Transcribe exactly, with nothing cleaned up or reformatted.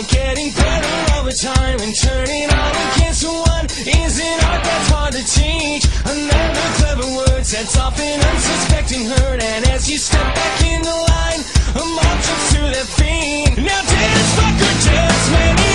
you're getting better all the time, and turning all against one isn't art that's hard to teach. Another clever word sets off an unsuspecting herd, and as you step back in the line, a mob jumps to their feet. Now dance, fucker, dance, many